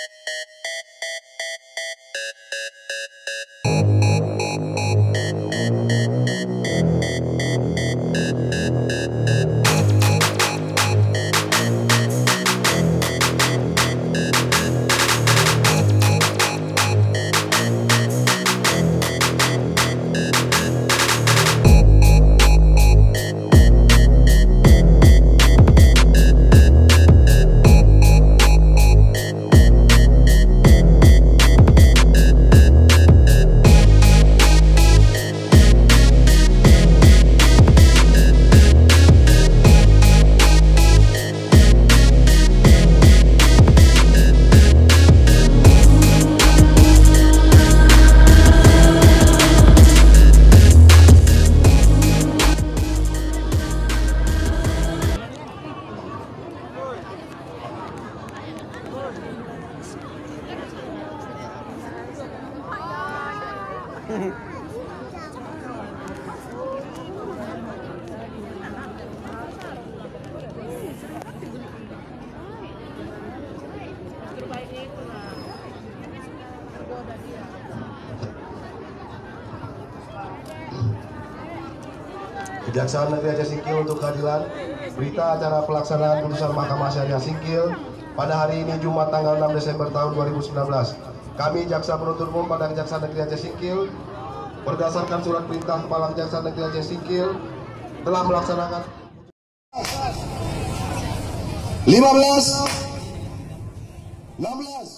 Kejaksaan Negeri Aceh Singkil untuk keadilan. Berita acara pelaksanaan putusan Mahkamah Syariah Singkil pada hari ini Jumat tanggal 6 Desember tahun 2019. Kami Jaksa Penuntut Umum pada Kejaksaan Negeri Aceh Singkil berdasarkan surat perintah Kepala Kejaksaan Negeri Aceh Singkil telah melaksanakan 15 16